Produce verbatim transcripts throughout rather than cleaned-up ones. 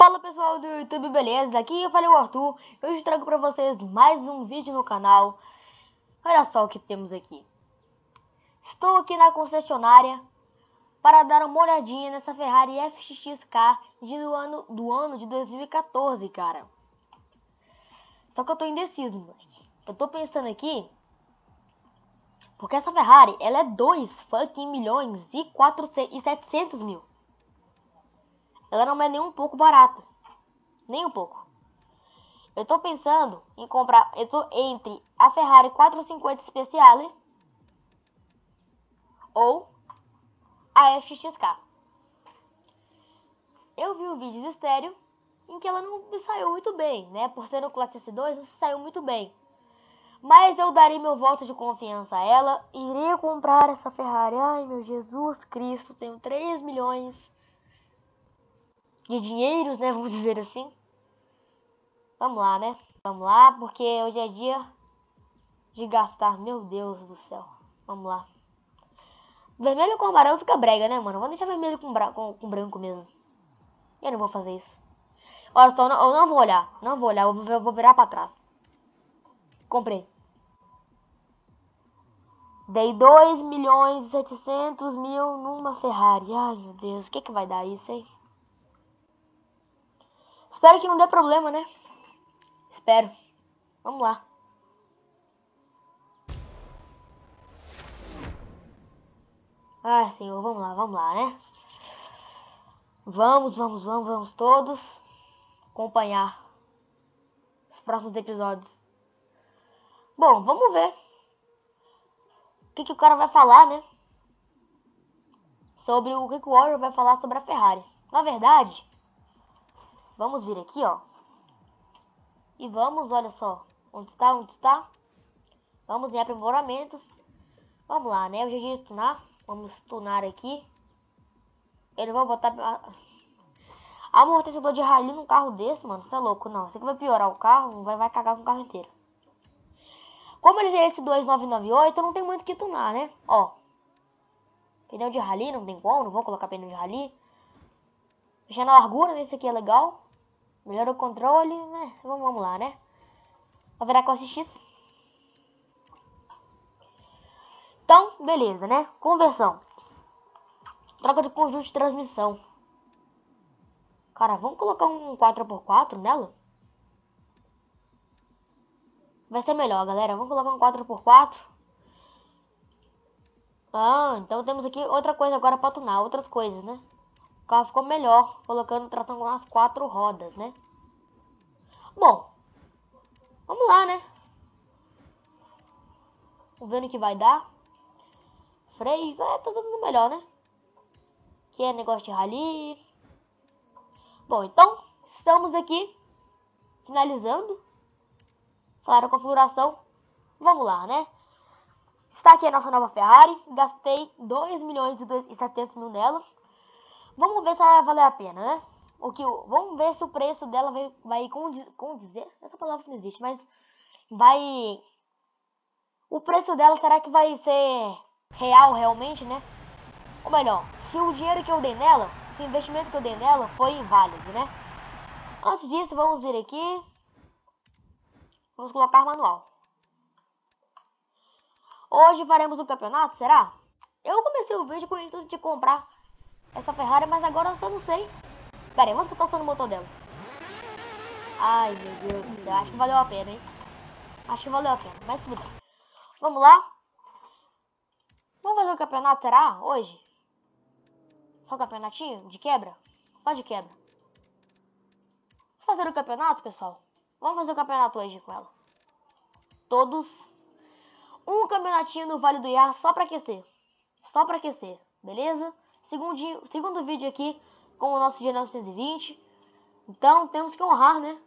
Fala pessoal do YouTube, beleza? Aqui eu falei o Arthur. Hoje trago pra vocês mais um vídeo no canal. Olha só o que temos aqui. Estou aqui na concessionária para dar uma olhadinha nessa Ferrari F X X K de, do, ano, do ano de dois mil e quatorze, cara. Só que eu tô indeciso, moleque. Eu tô pensando aqui, porque essa Ferrari, ela é dois fucking milhões e, quatrocentos, e setecentos mil. Ela não é nem um pouco barata. Nem um pouco. Eu tô pensando em comprar, eu tô entre a Ferrari quatrocentos e cinquenta Speciale ou a F X X K. Eu vi o vídeo do estéreo em que ela não me saiu muito bem, né? Por ser no classe S dois, não se saiu muito bem. Mas eu darei meu voto de confiança a ela e iria comprar essa Ferrari. Ai, meu Jesus Cristo, tenho três milhões de dinheiros, né? Vamos dizer assim. Vamos lá, né? Vamos lá, porque hoje é dia de gastar. Meu Deus do céu. Vamos lá. Vermelho com amarelo fica brega, né, mano? Vou deixar vermelho com, bra com, com branco mesmo. Eu não vou fazer isso. Olha só, eu não, eu não vou olhar. Não vou olhar, eu vou, eu vou virar pra trás. Comprei. Dei dois milhões e setecentos mil numa Ferrari. Ai, meu Deus. O que que vai dar isso, hein? Espero que não dê problema, né? Espero. Vamos lá. Ai, senhor, vamos lá, vamos lá, né? Vamos, vamos, vamos, vamos todos acompanhar os próximos episódios. Bom, vamos ver o que, que o cara vai falar, né? Sobre o que, que o Warrior vai falar sobre a Ferrari. Na verdade, vamos vir aqui, ó. E vamos, olha só. Onde está, onde está? Vamos em aprimoramentos. Vamos lá, né? O jeito de tunar. Vamos tunar aqui. Eu não vou botar amortecedor de rally num carro desse, mano. Você é louco, não. Isso aqui vai piorar o carro, vai, vai cagar com o carro inteiro. Como ele já é esse dois nove nove oito, não tem muito o que tunar, né? Ó. Pneu de rally, não tem como, não vou colocar pneu de rally. Mexer na largura, nesse aqui é legal. Melhora o controle, né? Vamos, vamos lá, né? Vai virar classe X. Então, beleza, né? Conversão. Troca de conjunto de transmissão. Cara, vamos colocar um quatro por quatro nela? Vai ser melhor, galera. Vamos colocar um quatro por quatro. Ah, então temos aqui outra coisa agora pra tunar. Outras coisas, né? O carro ficou melhor colocando tração nas quatro rodas, né? Bom, vamos lá, né? Vamos ver o que vai dar. Freios, é, tá tudo melhor, né? Que é negócio de rally. Bom, então, estamos aqui finalizando. Salário configuração. Vamos lá, né? Está aqui a nossa nova Ferrari. Gastei dois milhões e setecentos mil nela. Vamos ver se ela vai valer a pena, né? O que, vamos ver se o preço dela vai, vai condizer, condizer. Essa palavra não existe, mas vai... O preço dela, será que vai ser real realmente, né? Ou melhor, se o dinheiro que eu dei nela, se o investimento que eu dei nela foi inválido, né? Antes disso, vamos vir aqui. Vamos colocar manual. Hoje faremos um campeonato, será? Eu comecei o vídeo com o intuito de comprar essa Ferrari, mas agora eu só não sei. Pera aí, vamos escutar o som do motor dela. Ai, meu Deus do céu. Acho que valeu a pena, hein? Acho que valeu a pena, mas tudo bem. Vamos lá. Vamos fazer o campeonato, será? Hoje? Só um campeonatinho? De quebra? Só de quebra. Vamos fazer o campeonato, pessoal? Vamos fazer o campeonato hoje com ela. Todos. Um campeonatinho no Vale do Iar só pra aquecer. Só pra aquecer, beleza? Segundo, segundo vídeo aqui com o nosso G novecentos e vinte. Então temos que honrar, né?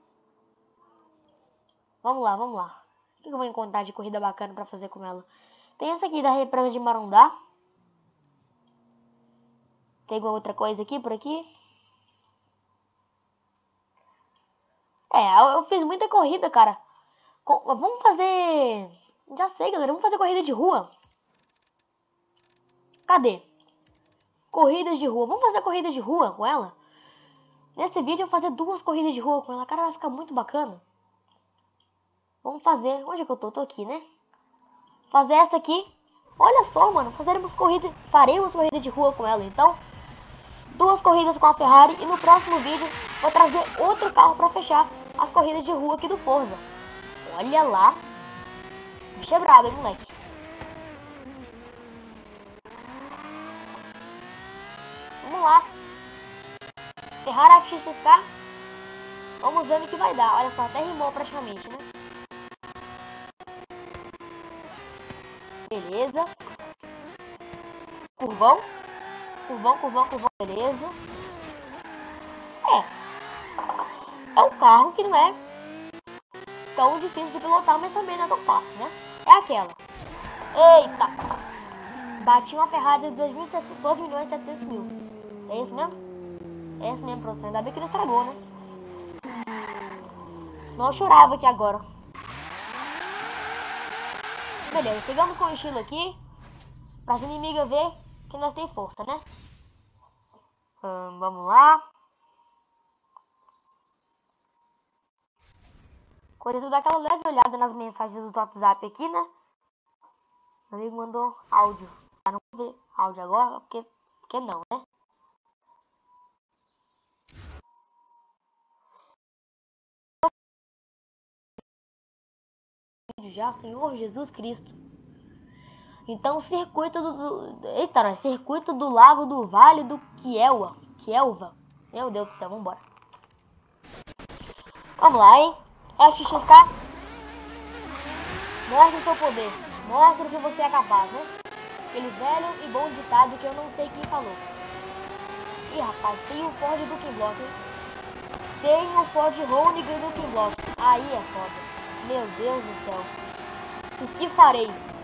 Vamos lá, vamos lá. O que eu vou encontrar de corrida bacana pra fazer com ela? Tem essa aqui da represa de Marondá. Tem alguma outra coisa aqui, por aqui? É, eu fiz muita corrida, cara. Com, vamos fazer... Já sei, galera. Vamos fazer corrida de rua. Cadê? Corridas de rua. Vamos fazer corrida de rua com ela? Nesse vídeo eu vou fazer duas corridas de rua com ela. Cara, vai ficar muito bacana. Vamos fazer. Onde é que eu tô? Eu tô aqui, né? Fazer essa aqui. Olha só, mano. Fazeremos corrida. Faremos corrida de rua com ela. Então, duas corridas com a Ferrari. E no próximo vídeo vou trazer outro carro pra fechar as corridas de rua aqui do Forza. Olha lá. O bicho é brabo, hein, moleque? Vamos lá. Ferrari F X K. Vamos ver no que vai dar. Olha só, até rimou praticamente, né? Beleza. Curvão. Curvão, curvão, curvão. Beleza. É. É um carro que não é tão difícil de pilotar, mas também não é tão fácil, né? É aquela. Eita. Bati uma Ferrari de dois milhões e setecentos mil. É isso mesmo? É isso mesmo, produção. Ainda bem que não estragou, né? Não, eu chorava aqui agora. Beleza, chegamos com o estilo aqui. Para as inimigas ver que nós tem força, né? Hum, vamos lá. Coisa tudo, dar aquela leve olhada nas mensagens do WhatsApp aqui, né? Meu amigo mandou áudio. Ah, não vou ver áudio agora, porque, porque não, né? Já, Senhor Jesus Cristo. Então, circuito do, do eita, não, circuito do Lago do Vale do Kielva. Kielva. Meu Deus do céu, vambora. Vamos lá, hein? F X K. Mostre o seu poder. Mostre o que você é capaz, né? Aquele velho e bom ditado que eu não sei quem falou. Ih, rapaz, tem o Ford do Kimblock, hein? Tem o Ford Honig do Kimblock. Aí é foda. Meu Deus do céu. O que farei?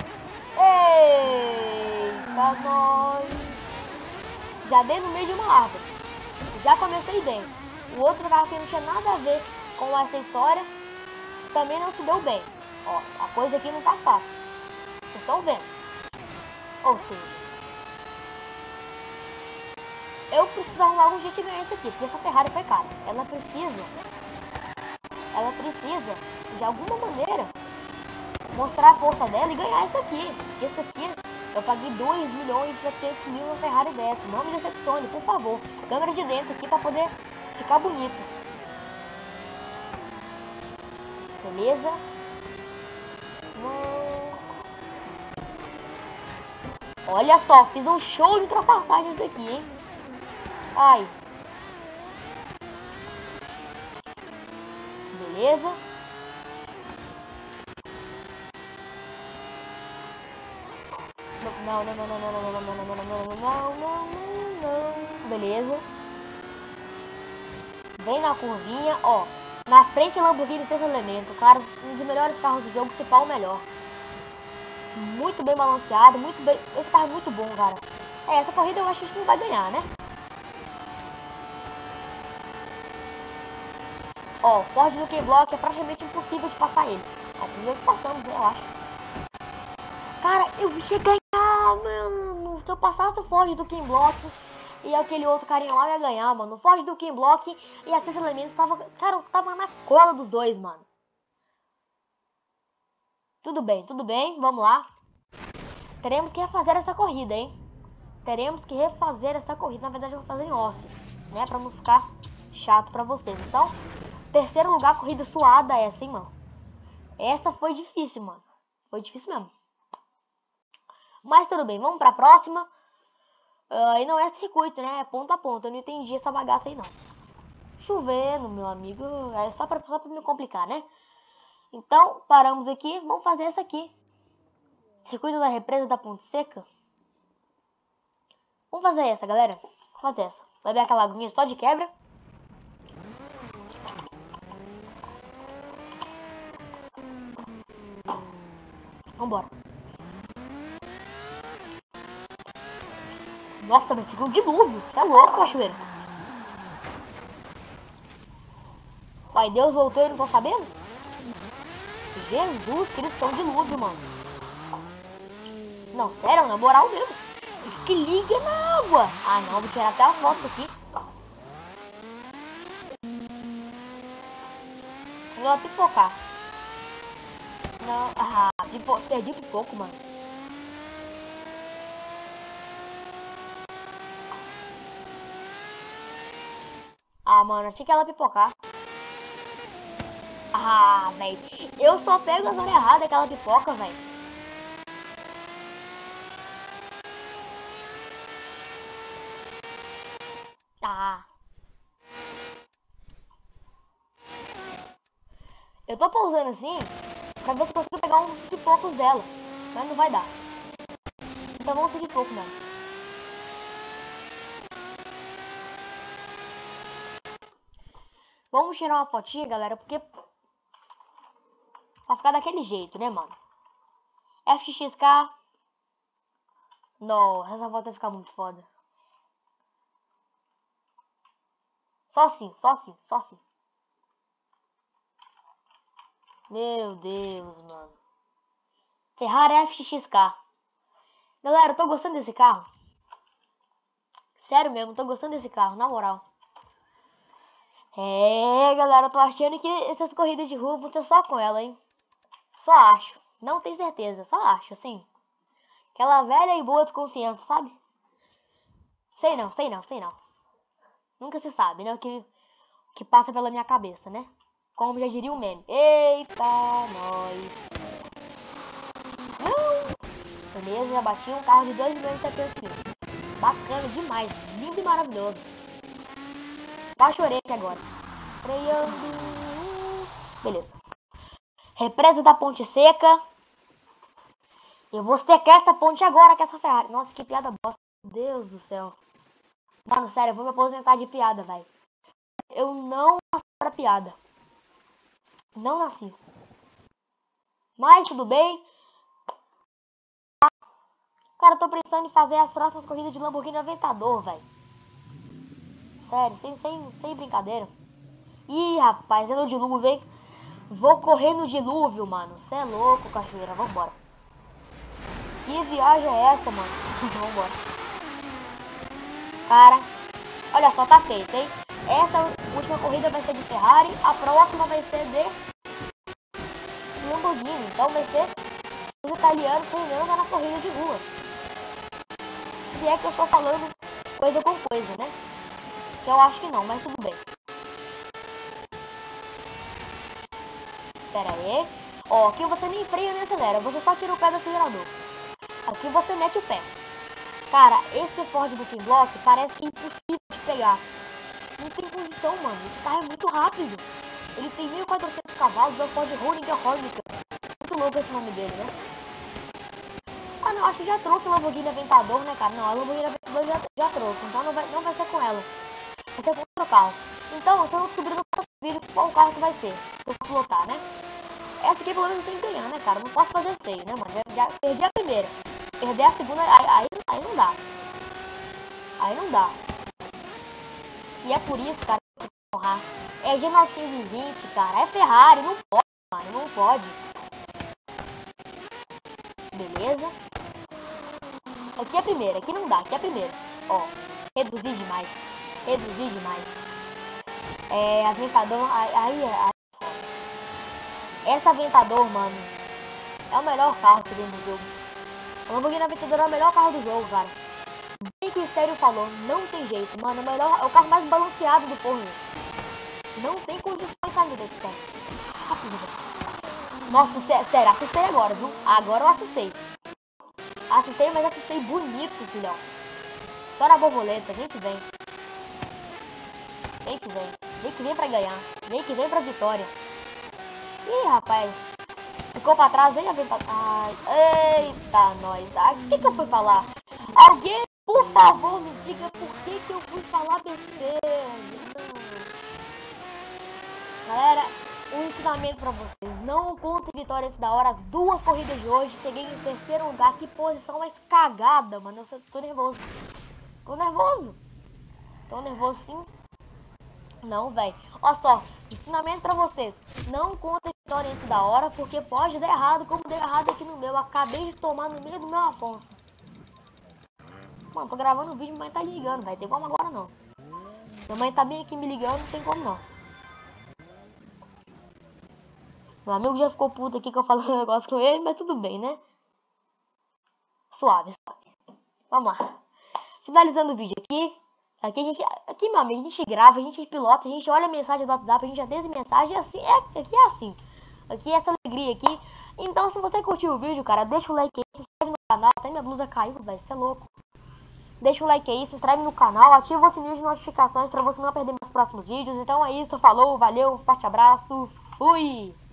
Eita, nós. Já dei no meio de uma árvore. Já comecei bem. O outro carro que não tinha nada a ver com essa história também não se deu bem. Ó, a coisa aqui não tá fácil. Vocês estão vendo? Ou seja, eu preciso arrumar um jeito de ganhar isso aqui, porque essa Ferrari foi cara. Ela precisa, ela precisa, de alguma maneira, mostrar a força dela e ganhar isso aqui. Porque isso aqui, eu paguei dois milhões e setecentos mil na Ferrari dessa. Não me decepcione, por favor. Câmera de dentro aqui pra poder ficar bonito. Beleza? Olha só, fiz um show de ultrapassagens aqui, hein? Ai. Beleza. Não, não, não, não, não, não, não, não, não, não, não, não, não, não, não. Beleza. Vem na curvinha, ó. Na frente Lamborghini Sexto Elemento, claro, um dos melhores carros do jogo, se pá o melhor. Muito bem balanceado, muito bem. Esse carro é muito bom, cara. É, essa corrida eu acho que a gente não vai ganhar, né? Ó, o Ford do K-Block é praticamente impossível de passar ele. Aqui nós passamos, eu acho. Cara, eu ia ganhar, mano. Se eu passasse o Ford do K-Block e aquele outro carinha lá, eu ia ganhar, mano. O Ford do K-Block e a Sexto Elemento tava, cara, tava na cola dos dois, mano. Tudo bem, tudo bem, vamos lá. Teremos que refazer essa corrida, hein? Teremos que refazer essa corrida. Na verdade, eu vou fazer em off, né? Pra não ficar chato pra vocês. Então, terceiro lugar, corrida suada essa, hein, mano? Essa foi difícil, mano. Foi difícil mesmo. Mas tudo bem, vamos pra próxima. Uh, e não é circuito, né? É ponto a ponto. Eu não entendi essa bagaça aí, não. Chovendo, meu amigo. É só pra, só pra me complicar, né? Então, paramos aqui. Vamos fazer essa aqui. Circuito da represa da Ponte Seca. Vamos fazer essa, galera. Vamos fazer essa. Vai ver aquela aguinha só de quebra. Vambora. Nossa, mas ficou um dilúvio. Você é louco, cachoeira. Pai Deus voltou e não tô sabendo? Jesus Cristo, é um dilúvio, mano. Não, sério, na moral mesmo. Que liga na água. Ah, não, vou tirar até a foto aqui. ela pipocar. Não, ah, pipo... perdi o pipoco, mano. Ah, mano, achei que ela pipocar. Ah, velho. Eu só pego as horas erradas aquela pipoca, velho. Ah. Eu tô pausando assim pra ver se consigo pegar uns pipocos dela. Mas não vai dar. Então vamos seguir pouco, mano. Vamos tirar uma fotinha, galera, porque... Vai ficar daquele jeito, né, mano? F X K. Nossa, essa foto vai ficar muito foda. Só assim, só assim, só assim. Meu Deus, mano. Ferrari F X K. Galera, eu tô gostando desse carro. Sério mesmo, tô gostando desse carro, na moral. É, galera, eu tô achando que essas corridas de rua vão ser só com ela, hein? Só acho. Não tenho certeza, só acho, assim. Aquela velha e boa desconfiança, sabe? Sei não, sei não, sei não. Nunca se sabe, né? O que, que passa pela minha cabeça, né? Como já diria o meme. Eita, nós. Não! Beleza, já bati um carro de dois milhões e setecentos mil. Bacana demais. Lindo e maravilhoso. Quase chorei aqui agora. Freando. Beleza. Represa da Ponte Seca. Eu vou secar essa ponte agora com essa Ferrari. Nossa, que piada bosta. Meu Deus do céu. Mano, sério, eu vou me aposentar de piada, velho. Eu não nasci para piada. Não nasci. Mas tudo bem. Cara, eu tô pensando em fazer as próximas corridas de Lamborghini Aventador, velho. Sério, sem, sem, sem brincadeira. Ih, rapaz, é no dilúvio, hein? Vou correr no dilúvio, mano. Cê é louco, cachoeira. Vambora. Que viagem é essa, mano? Vambora. Cara, olha só, tá feito, hein? Essa última corrida vai ser de Ferrari. A próxima vai ser de Lamborghini. Então vai ser os italianos treinando na corrida de rua. Se é que eu tô falando coisa com coisa, né? Que eu acho que não, mas tudo bem. Pera aí. Ó, aqui você nem freia nem acelera. Você só tira o pé do acelerador. Aqui você mete o pé. Cara, esse Ford Booking Block parece impossível de pegar. Não tem condição, mano. Esse carro é muito rápido. Ele tem mil e quatrocentos cavalos. É o Ford Hornet Hornet. Muito louco esse nome dele, né? Ah, não. Acho que já trouxe o Lamborghini Aventador, né, cara? Não, a Lamborghini Aventador já, já trouxe. Então não vai, não vai ser com ela. Vai ser com outro carro. Então, vocês vão descobrir no próximo vídeo qual carro que vai ser. Eu vou pilotar, né? Essa aqui pelo menos tem que ganhar, né, cara? Não posso fazer feio, né, mano? Já, já perdi a primeira. Perder a segunda, aí, aí, aí não dá. Aí não dá. E é por isso, cara, que eu preciso honrar. É G novecentos e vinte, cara. É Ferrari. Não pode, mano. Não pode. Beleza. Aqui é a primeira. Aqui não dá. Aqui é a primeira. Ó. Reduzir demais. Reduzir demais. É, Aventador. Aí, aí, aí. Essa Aventador, mano, é o melhor carro que tem no jogo. O Lamborghini Aventador é o melhor carro do jogo, cara. Bem que o Estéreo falou, não tem jeito, mano. É o, melhor, é o carro mais balanceado do forno. Não tem condições, sabe, desse carro. Rápido. Nossa, sério, assustei agora, viu? Agora eu assustei. Assustei, mas assustei bonito, filhão. Só na borboleta, vem que vem. Vem que vem. Vem que vem pra ganhar. Vem que vem pra vitória. Ih, rapaz. Ficou pra trás, hein, Aventador? Ai, eita, nós. Ah, o que que eu fui falar? Alguém, por favor, me diga por que que eu fui falar besteira. Galera, um ensinamento pra vocês. Não contem vitórias da hora. As duas corridas de hoje, cheguei em terceiro lugar. Que posição mais cagada, mano. Eu tô nervoso. Tô nervoso. Tô nervoso, sim. Não, velho. Olha só, ensinamento pra vocês. Não contem vitória antes da hora, porque pode dar errado, como deu errado aqui no meu. Eu acabei de tomar no meio do meu Afonso. Mano, tô gravando o vídeo, minha mãe tá ligando, velho. Tem como agora não. Minha mãe tá bem aqui me ligando, não tem como não. Meu amigo já ficou puto aqui que eu falei um negócio com ele, mas tudo bem, né? Suave, suave. Vamos lá. Finalizando o vídeo aqui. Aqui, a gente, aqui, meu amigo, a gente grava, a gente pilota, a gente olha a mensagem do WhatsApp, a gente atende mensagem, assim, é, aqui é assim. Aqui é essa alegria aqui. Então, se você curtiu o vídeo, cara, deixa o like aí, se inscreve no canal. Até minha blusa caiu, velho, você é louco. Deixa o like aí, se inscreve no canal, ativa o sininho de notificações pra você não perder meus próximos vídeos. Então é isso, falou, valeu, forte abraço, fui!